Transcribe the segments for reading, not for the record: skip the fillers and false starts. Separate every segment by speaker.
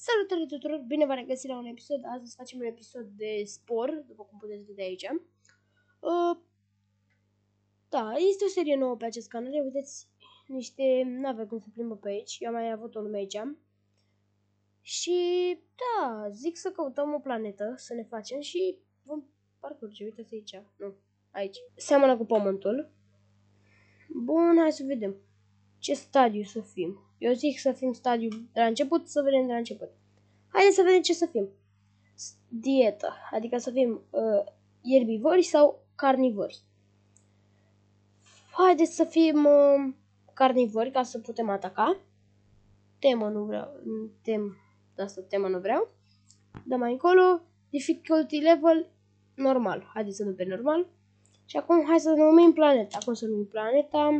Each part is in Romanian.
Speaker 1: Salutare tuturor, bine v-am regăsit la un episod. Astăzi facem un episod de spor, după cum puteți vedea aici. Da, este o serie nouă pe acest canal, vedeți niște nave cum se plimbă pe aici. Eu am mai avut o lume aici. Și da, zic să căutăm o planetă, să ne facem și vom parcurge, uitați aici, nu, aici. Seamănă cu pământul. Bun, hai să vedem ce stadiu să fim. Eu zic să fim stadiu de la început, să vedem de la început. Haideți să vedem ce să fim. Dietă, adică să fim ierbivori sau carnivori. Haideți să fim carnivori ca să putem ataca. Temă nu vreau. Temă nu vreau. Dăm mai încolo. Difficulty level normal. Haideți să dăm pe normal. Și acum hai să numim planeta. Acum să numim planeta.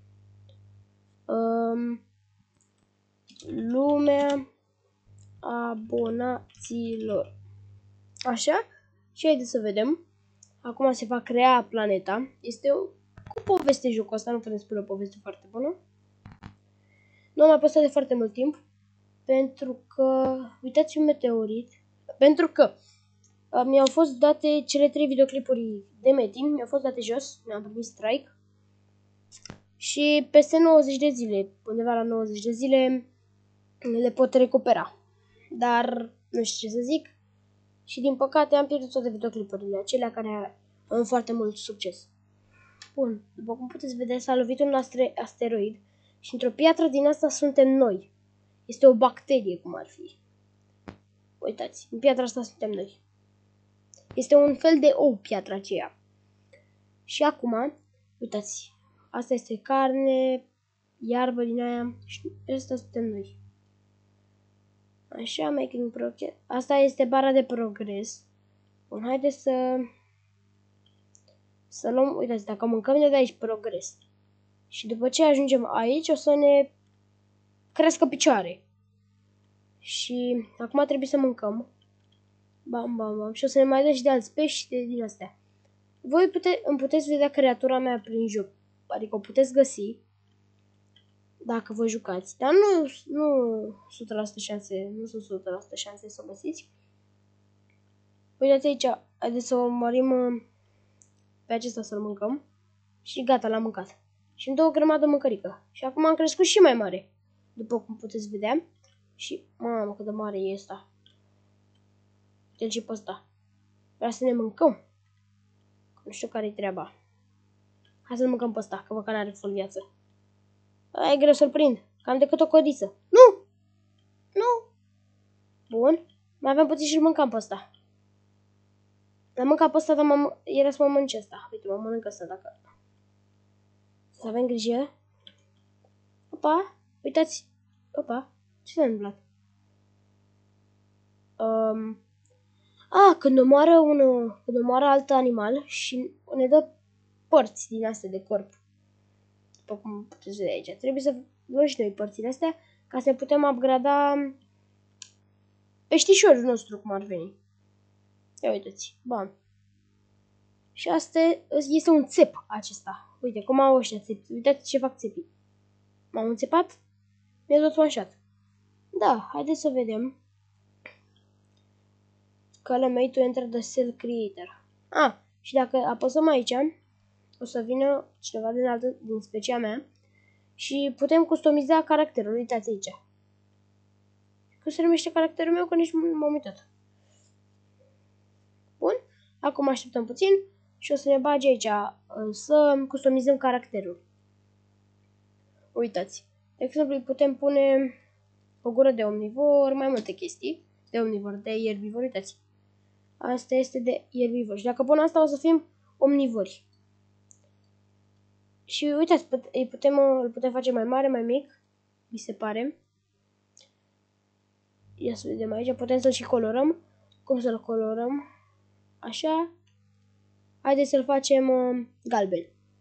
Speaker 1: Lumea abonaților. Așa. Și haideți să vedem. Acum se va crea planeta. Este cu poveste jocul ăsta. Nu putem spune o poveste foarte bună. Nu am mai postat de foarte mult timp. Pentru că... Uitați un meteorit. Pentru că mi-au fost date cele 3 videoclipuri de Metin. Mi-au fost date jos. Mi-am primit strike. Și peste 90 de zile, undeva la 90 de zile, le pot recupera. Dar nu știu ce să zic. Și din păcate am pierdut toate videoclipurile, acelea care au foarte mult succes. Bun, după cum puteți vedea, s-a lovit un asteroid și într-o piatră din asta suntem noi. Este o bacterie, cum ar fi. Uitați, în piatra asta suntem noi. Este un fel de ou, piatra aceea. Și acum, uitați, asta este carne, iarbă din aia și ăsta suntem noi. Așa, making progress. Asta este bara de progres. Bun, haideți să luăm, uitați, dacă mâncăm de aici progres. Și după ce ajungem aici, o să ne crească picioare. Și acum trebuie să mâncăm. Bam, bam, bam. Și o să ne mai dea și de alți pești din astea. Voi îmi puteți vedea creatura mea prin joc. Adică o puteți găsi dacă vă jucați. Dar nu 100% șanse, nu sunt 100% șanse să o găsiți. Uitați aici, haideți să o mărim pe acesta să-l mâncăm. Și gata, l-am mâncat. Și îmi dă o grămadă mâncărică. Și acum am crescut și mai mare. După cum puteți vedea. Și, mamă, cât de mare e ăsta. Uite-l și pe ăsta. Vreau să ne mâncăm. Nu știu care-i treaba. Hai să-l mâncăm pe ăsta, că văd că n-are full viață. E greu să-l prind. Cam decât o codiță. Nu! Nu! Bun. Mai aveam puțin și-l mâncam pe ăsta. L-am mâncat pe ăsta, dar era să mă mănânc ăsta. Uite, mă mănânc ăsta dacă... Să avem grijă. Opa! Uitați! Opa! Ce s-a întâmplat? Când omoară alt animal și ne dă părți din astea de corp. După cum puteți vedea aici. Trebuie să luăm și noi părțile astea ca să putem upgrada peștișorul nostru, cum ar veni. Ia uitați. Bam. Și asta este un țep acesta. Uite, cum au ăștia țepi. Uitați ce fac țepii. M-am înțepat? Mi-a dat one-shot. Da, haideți să vedem. Color made to enter the cell creator. Și dacă apăsăm aici, o să vină cineva din specia mea și putem customiza caracterul. Uitați aici. Cum se numește caracterul meu, că nici m-am uitat. Bun. Acum așteptăm puțin și o să ne bage aici să customizăm caracterul. Uitați. De exemplu, putem pune o gură de omnivor, mai multe chestii. De omnivor, de ierbivor, uitați. Asta este de ierbivor. Și dacă pun asta, o să fim omnivori. Și uitați, îl putem face mai mare, mai mic, mi se pare. Ia să vedem aici, putem să-l și colorăm. Cum să-l colorăm? Așa. Haideți să-l facem galben.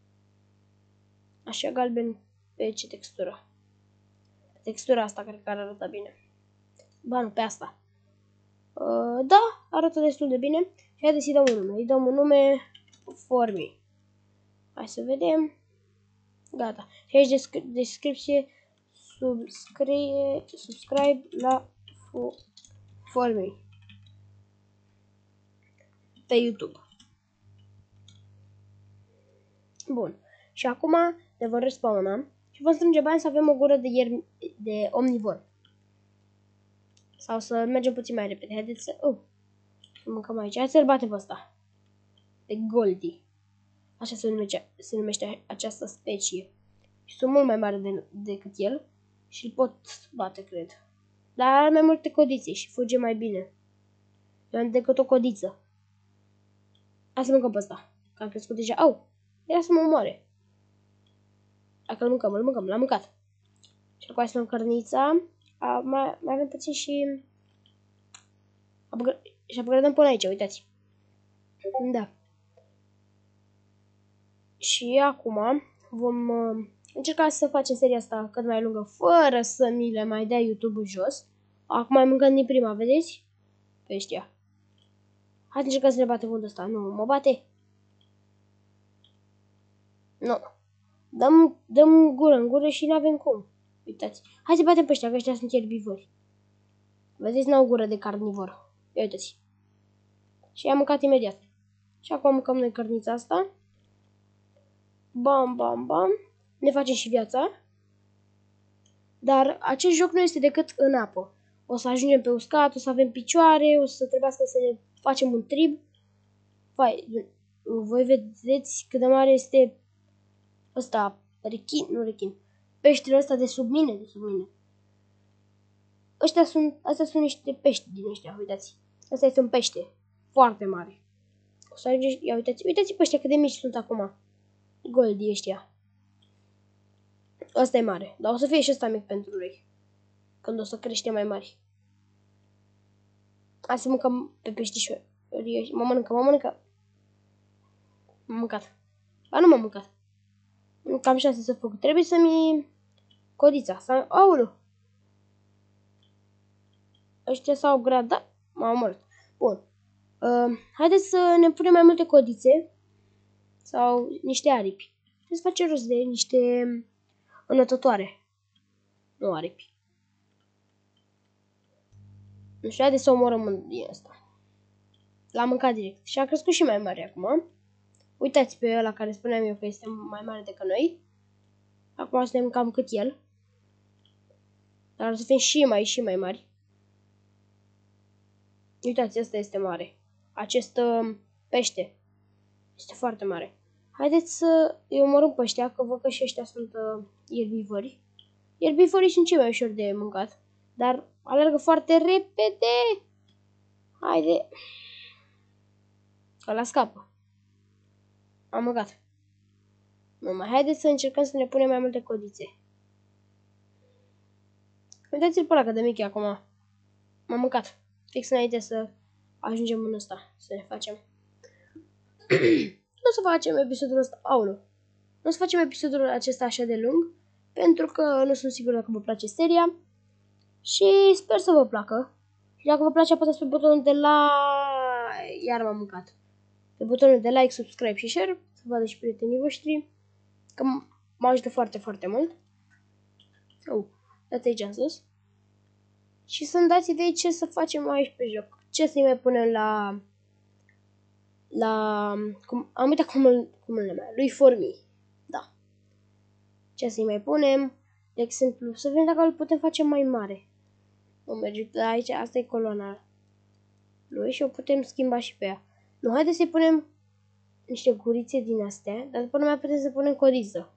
Speaker 1: Așa, galben pe ce textură? Textura asta cred că arată bine. Ba nu, pe asta. Da, arată destul de bine. Și haideți să-i dăm un nume. Îi dăm un nume Formi. Hai să vedem. Gata. Și aici descripție, subscribe la for me pe YouTube. Bun. Și acum ne vom respawna și vom strânge bani să avem o gură de omnivor. Sau să mergem puțin mai repede. Haideți să... să mâncăm aici. Hai să-l batem pe ăsta. De Goldie. Așa se numește această specie. Și sunt mult mai mare decât el. Și îl pot bate, cred. Dar are mai multe codițe și fuge mai bine. Eu am decât o codiță. Hai să mâncăm pe ăsta. Că am crescut deja. Au! Era să mă omoare. Dacă îl mâncăm, l-am mâncat. Și acum să luăm cărnița. Mai avem puțin și... și upgradăm până aici, uitați. Da. Și acum vom încerca să facem seria asta cât mai lungă, fără să ni le mai dea YouTube jos. Acum mai mâncăm din prima, vedeți? Pe ăștia. Hai să încercăm să ne batem undul ăsta. Nu, mă bate. Nu. Dăm gură în gură și n-avem cum. Uitați. Hai să batem pe ăștia, că ăștia sunt erbivori. Vedeți, n-au gură de carnivor. Ia uitați. Și am mâncat imediat. Și acum mâncăm noi cărnița asta. Bam, bam, bam. Ne facem și viața. Dar acest joc nu este decât în apă. O să ajungem pe uscat, o să avem picioare, o să trebuiască să ne facem un trib. Voi vedeți cât de mare este ăsta, rechin. Peștele ăsta de sub mine, Astea sunt niște pești din ăștia, uitați. Asta este un pește foarte mare. O să ajungem, ia uitați pe ăștia cât de mici sunt acum. Goldie ăștia. Asta e mare, dar o să fie și ăsta mic pentru lui. Când o să crește mai mari. Hai să mâncăm pe peștișori. Mă mănâncă. M-am mâncat. Ba nu m-am mâncat. Cam șanse să fac. Trebuie să-mi... codița. Aulu. Ăștia s-au gradat. M-au omorât. Bun. Haideți să ne punem mai multe codițe. Sau niște aripi. Să face rost de niște înătătoare. Nu aripi. Nu știu, haideți să omorăm din asta. L-am mâncat direct. Și a crescut și mai mare acum. Uitați pe ăla care spuneam eu că este mai mare decât noi. Acum suntem cam cât el. Dar o să fim și mai mari. Uitați, ăsta este mare. Acest pește este foarte mare. Haideți să îi omorâm pe ăștia, că văd că și ăștia sunt erbivori. Erbivorii sunt cei mai ușor de mâncat. Dar alergă foarte repede. Haide. Că la scapă. Am mâncat. Numai haideți să încercăm să ne punem mai multe codițe. Uitați-l pe ăla, că de mic e acum. M-am mâncat. Fix înainte să ajungem în ăsta. Să ne facem. Nu o să facem episodul ăsta. Aulu. Nu o să facem episodul acesta așa de lung. Pentru că nu sunt sigur dacă vă place seria. Și sper să vă placă. Și dacă vă place, apăsați pe butonul de like. Iar m-am mâncat. Pe butonul de like, subscribe și share. Să vadă și prietenii voștri. Că mă ajută foarte, foarte mult. Dați aici în sus. Și să-mi dați idei ce să facem aici pe joc. Ce să-i mai punem am uitat cum îl numea. Lui For-Me. Da. Ce să-i mai punem. De exemplu, să vedem dacă îl putem face mai mare. O merge aici. Asta e coloana lui și o putem schimba și pe ea. Nu, haideți să-i punem niște gurițe din astea. Dar după nu mai putem să punem codiță.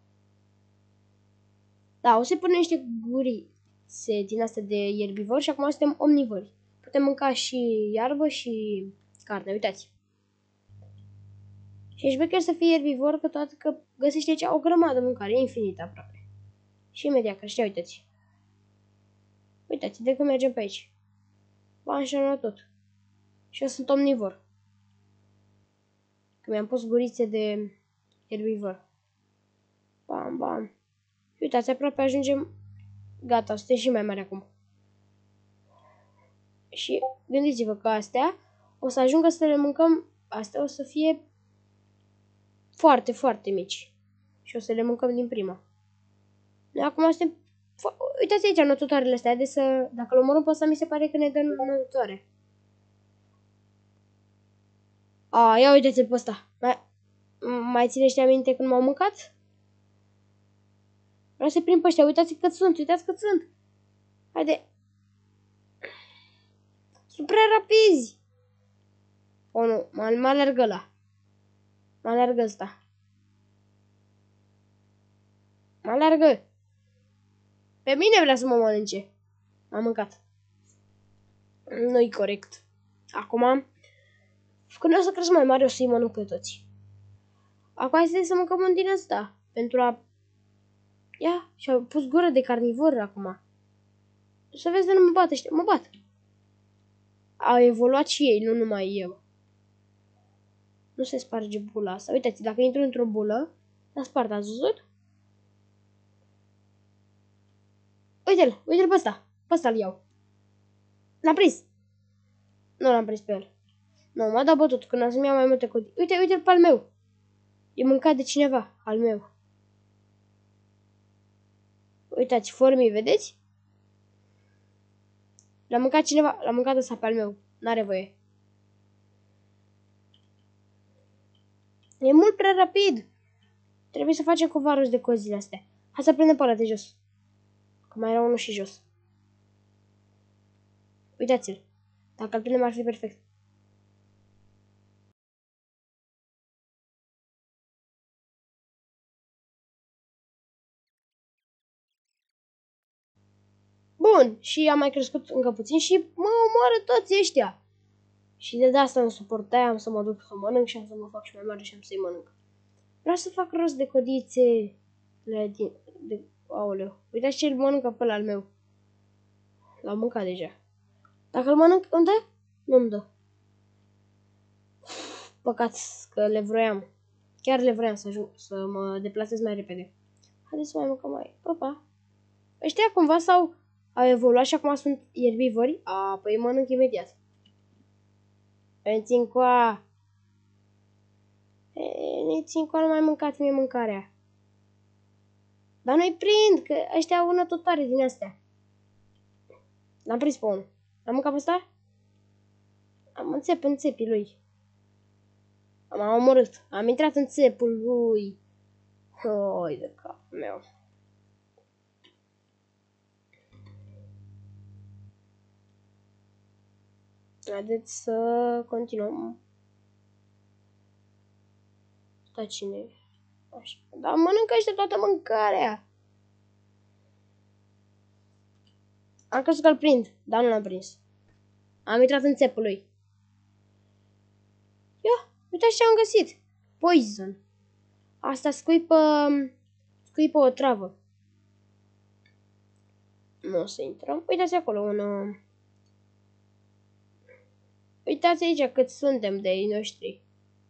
Speaker 1: Da, o să-i punem niște gurițe din astea de erbivori și acum suntem omnivori. Putem mânca și iarbă și carne, uitați. Și ești becher să fii erbivor, că toate că găsești aici o grămadă de mâncare, infinită aproape. Și imediat crește, uitați. Uitați, de când mergem pe aici. V-am șanat tot. Și eu sunt omnivor. Că mi-am pus gurițe de erbivor. Bam, bam. Uitați, aproape ajungem. Gata, suntem și mai mari acum. Și gândiți-vă că astea o să ajungă să le mâncăm. Astea o să fie foarte, foarte mici. Și o să le mâncăm din prima. Noi acum suntem Uitați aici notătoarele astea, dacă îl omorâm pe ăsta, mi se pare că ne dă notătoare. Ia uitați-l pe ăsta. Mai ținește aminte când m-au mâncat? Vreau să-i prind pe ăștia, uitați cât sunt, Haide. Sunt prea rapizi. Nu, mă alergă ăla. Mă alergă ăsta. Mă alergă. Pe mine vrea să mă mănânce. M-a mâncat. Nu-i corect. Acum, când o să cresc mai mare, o să-i mănânc pe toți. Acum este să mâncăm un din ăsta. Pentru a... Ia, și-au pus gură de carnivor acum. Să vezi de nu mă bat ăștia. Mă bat. Au evoluat și ei, nu numai eu. Nu se sparge bula asta. Uitați, dacă intru într-o bulă, s-a spart, ați văzut? Uite-l pe ăsta. Pe ăsta-l iau. L-am prins. Nu l-am prins pe el. Nu, m-a dat bătut când am să-mi iau mai multe codii. Uite-l pe al meu. E mâncat de cineva, al meu. Uitați, formii, vedeți? L-a mâncat cineva, l-a mâncat ăsta pe al meu. N-are voie. E mult prea rapid. Trebuie să facem cumva rost de cozile astea. Hai să prindem pe ăla de jos. Că mai era unul și jos. Uitați-l. Dacă îl prindem ar fi perfect. Bun, și am mai crescut încă puțin și mă omoară toți ăștia. Și de asta nu suportai, am să mă duc să mănânc și am să mă fac și mai mare și am să-i mănânc. Vreau să fac rost de codițe. Aoleu. Uitați ce îl mănâncă pe ăla al meu. L-am mâncat deja. Dacă îl mănânc, îmi dă? Nu îmi dă. Păcat că le vroiam. Chiar le vroiam să mă deplasez mai repede. Haideți să mai mâncăm mai. Opa. Ăștia cumva au evoluat și acum sunt ierbivori. Păi mănânc imediat. Țincoa. Țincoa, nu mai mâncați mie mâncarea. Dar nu-i prind, că ăștia au nătotare din astea. L-am prins pe unul. L-am mâncat pe ăsta? Am înțep în țepii lui. M-am omorât. Am intrat în țepul lui. Oi de capul meu. Haideți să continuăm. Da, cine? Așa. Dar mănâncă ăștia toată mâncarea. Am crezut că-l prind, dar nu l-am prins. Am intrat în țepul lui. Ia, uitați ce am găsit. Poison. Asta scuipă o travă. Nu o să intrăm. Uitați acolo un... Uitați aici cât suntem de ei noștri.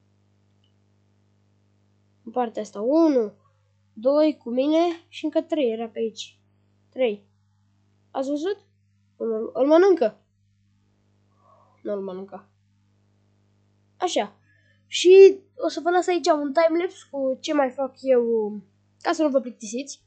Speaker 1: În partea asta 1, 2 cu mine și încă 3 era pe aici. 3. Ați văzut? Îl mănâncă. Nu îl mănâncă. Așa. Și o să vă las aici un timelapse cu ce mai fac eu ca să nu vă plictisiți.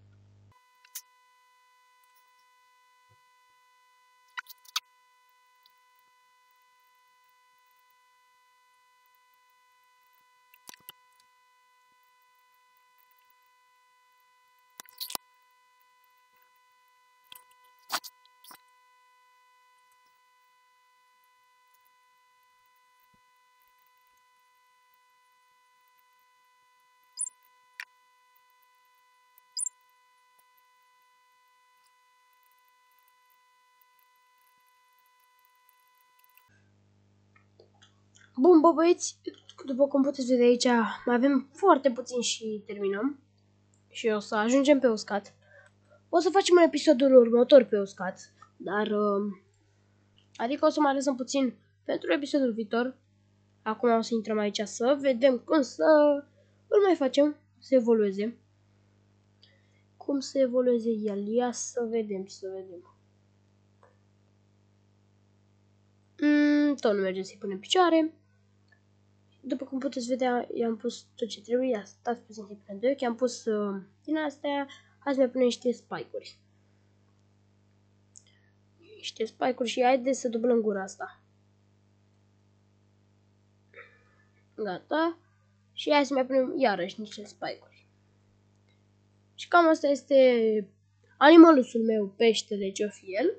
Speaker 1: Bun, bă, băieți, după cum puteți vedea aici, mai avem foarte puțin și terminăm. Și o să ajungem pe uscat. O să facem un episodul următor pe uscat, dar... adică o să mai lăsăm puțin pentru episodul viitor. Acum o să intrăm aici să vedem cum să îl mai facem, să evolueze. Cum să evolueze el, ia să vedem, tot nu merge să-i punem picioare. După cum puteți vedea, i-am pus tot ce trebuie. Ia, stați puțin să-i punem de ochi. I-am pus din astea. Hai să mai punem niște spike-uri. niște spike-uri și haideți să dublăm gura asta. Gata. Și hai să mai punem iarăși niște spike-uri. Și cam asta este animalusul meu, peștele, ce-o fi el.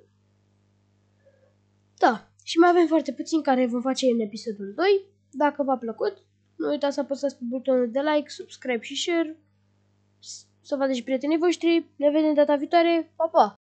Speaker 1: Da, și mai avem foarte puțin care vom face în episodul 2. Dacă v-a plăcut, nu uitați să apăsați pe butonul de like, subscribe și share. Să vadă și prietenii voștri. Ne vedem data viitoare. Pa, pa!